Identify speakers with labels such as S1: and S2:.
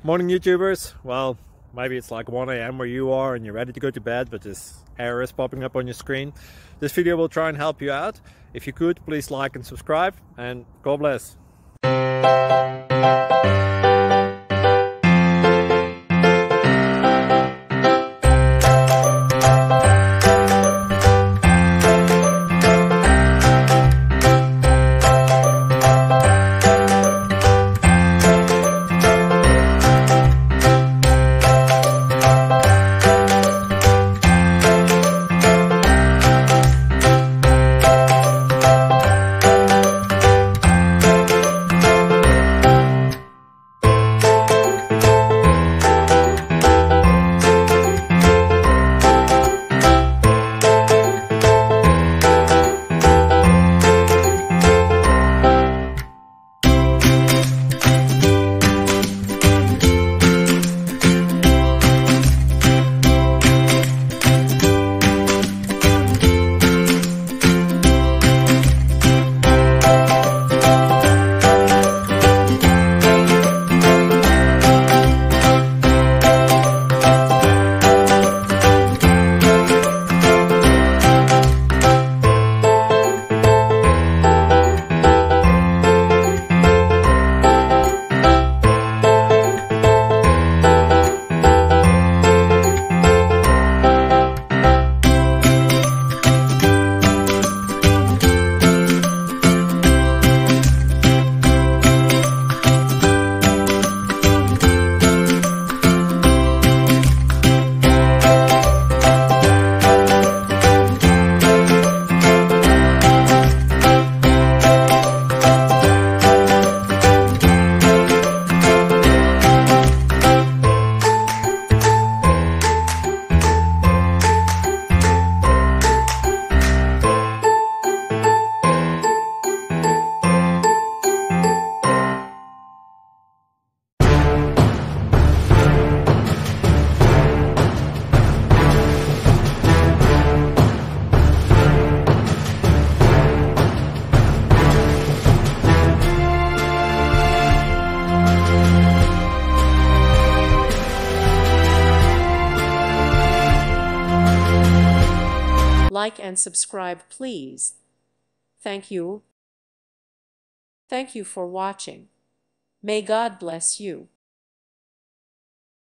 S1: Morning YouTubers. Well, maybe it's like 1 a.m. where you are and you're ready to go to bed, but this error is popping up on your screen. This video will try and help you out. If you could, please like and subscribe, and God bless.
S2: Like and subscribe, please. Thank you. Thank you for watching. May God bless you.